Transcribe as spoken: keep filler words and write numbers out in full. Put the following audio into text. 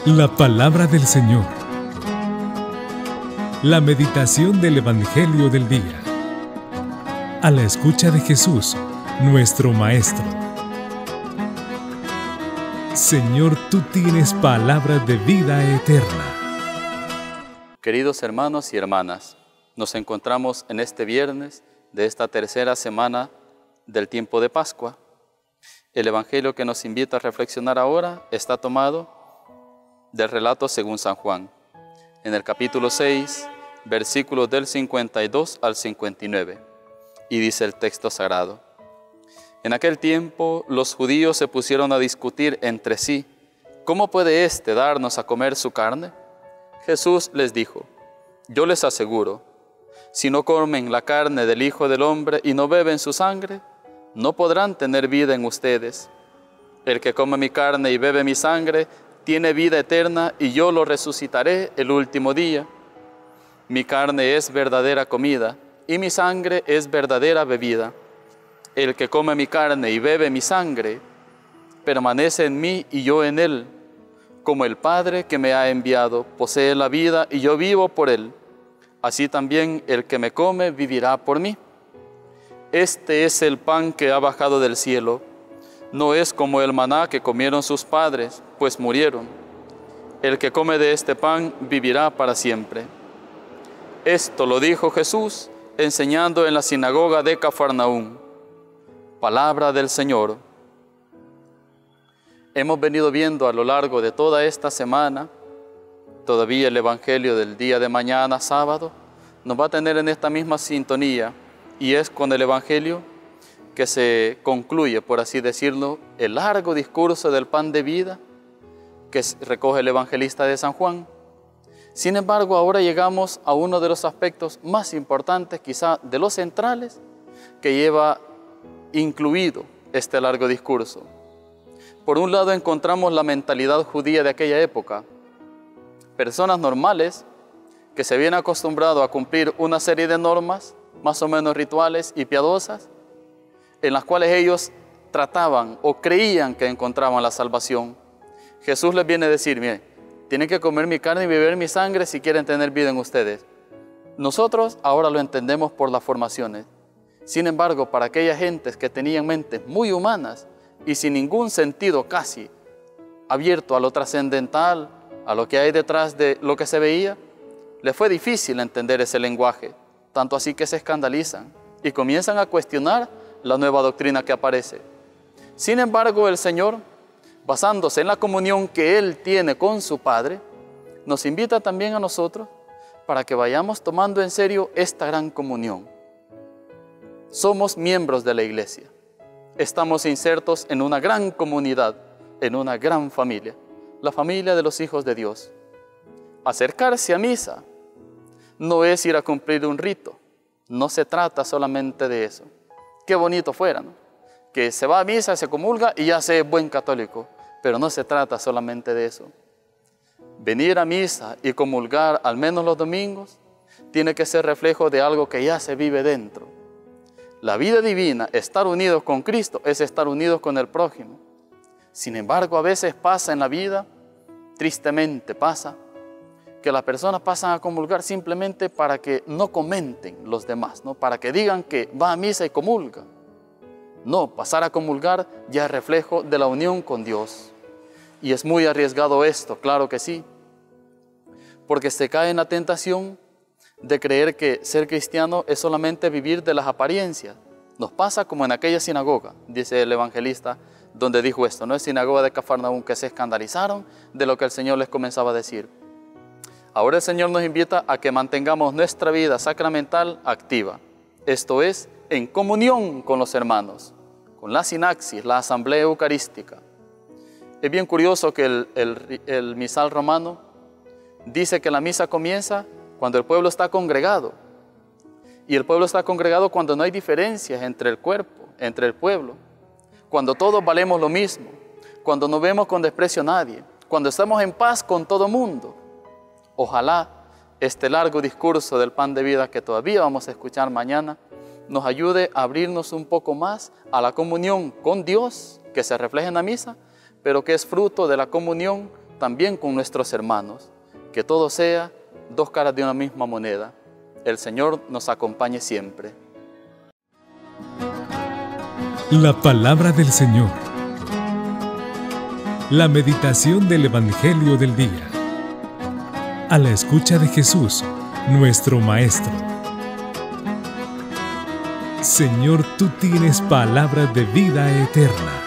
La palabra del Señor. La meditación del Evangelio del día. A la escucha de Jesús, nuestro Maestro. Señor, tú tienes palabras de vida eterna. Queridos hermanos y hermanas, nos encontramos en este viernes de esta tercera semana del tiempo de Pascua. El Evangelio que nos invita a reflexionar ahora está tomado del relato según San Juan, en el capítulo seis, versículos del cincuenta y dos al cincuenta y nueve, y dice el texto sagrado: En aquel tiempo los judíos se pusieron a discutir entre sí, ¿cómo puede éste darnos a comer su carne? Jesús les dijo: Yo les aseguro, si no comen la carne del Hijo del Hombre y no beben su sangre, no podrán tener vida en ustedes. El que come mi carne y bebe mi sangre tiene vida eterna, y yo lo resucitaré el último día. Mi carne es verdadera comida, y mi sangre es verdadera bebida. El que come mi carne y bebe mi sangre, permanece en mí y yo en él. Como el Padre que me ha enviado posee la vida y yo vivo por él, así también el que me come vivirá por mí. Este es el pan que ha bajado del cielo. No es como el maná que comieron sus padres, pues murieron. El que come de este pan vivirá para siempre. Esto lo dijo Jesús, enseñando en la sinagoga de Cafarnaúm. Palabra del Señor. Hemos venido viendo a lo largo de toda esta semana, todavía el Evangelio del día de mañana, sábado, nos va a tener en esta misma sintonía, y es con el Evangelio que se concluye, por así decirlo, el largo discurso del pan de vida que recoge el evangelista de San Juan. Sin embargo, ahora llegamos a uno de los aspectos más importantes, quizá de los centrales, que lleva incluido este largo discurso. Por un lado encontramos la mentalidad judía de aquella época, personas normales que se habían acostumbrado a cumplir una serie de normas, más o menos rituales y piadosas, en las cuales ellos trataban o creían que encontraban la salvación. Jesús les viene a decir: miren, tienen que comer mi carne y beber mi sangre si quieren tener vida en ustedes. Nosotros ahora lo entendemos por las formaciones. Sin embargo, para aquellas gentes que tenían mentes muy humanas y sin ningún sentido casi abierto a lo trascendental, a lo que hay detrás de lo que se veía, les fue difícil entender ese lenguaje, tanto así que se escandalizan y comienzan a cuestionar la nueva doctrina que aparece. Sin embargo, el Señor, basándose en la comunión que Él tiene con su Padre, nos invita también a nosotros para que vayamos tomando en serio esta gran comunión. Somos miembros de la iglesia. Estamos insertos en una gran comunidad, en una gran familia, la familia de los hijos de Dios. Acercarse a misa no es ir a cumplir un rito, no se trata solamente de eso. Qué bonito fuera, ¿no? Que se va a misa, se comulga y ya se es buen católico, pero no se trata solamente de eso. Venir a misa y comulgar al menos los domingos tiene que ser reflejo de algo que ya se vive dentro. La vida divina, estar unidos con Cristo, es estar unidos con el prójimo. Sin embargo, a veces pasa en la vida, tristemente pasa, que las personas pasan a comulgar simplemente para que no comenten los demás, ¿no? Para que digan que va a misa y comulga. No, pasar a comulgar ya es reflejo de la unión con Dios. Y es muy arriesgado esto, claro que sí, porque se cae en la tentación de creer que ser cristiano es solamente vivir de las apariencias. Nos pasa como en aquella sinagoga, dice el evangelista, donde dijo esto, no es sinagoga de Cafarnaúm, que se escandalizaron de lo que el Señor les comenzaba a decir. Ahora el Señor nos invita a que mantengamos nuestra vida sacramental activa, esto es, en comunión con los hermanos, con la sinaxis, la asamblea eucarística. Es bien curioso que el, el, el misal romano dice que la misa comienza cuando el pueblo está congregado, y el pueblo está congregado cuando no hay diferencias entre el cuerpo, entre el pueblo, cuando todos valemos lo mismo, cuando no vemos con desprecio a nadie, cuando estamos en paz con todo mundo. Ojalá este largo discurso del pan de vida que todavía vamos a escuchar mañana nos ayude a abrirnos un poco más a la comunión con Dios que se refleja en la misa, pero que es fruto de la comunión también con nuestros hermanos, que todo sea dos caras de una misma moneda. El Señor nos acompañe siempre. La palabra del Señor. La meditación del Evangelio del día. A la escucha de Jesús, nuestro Maestro. Señor, tú tienes palabras de vida eterna.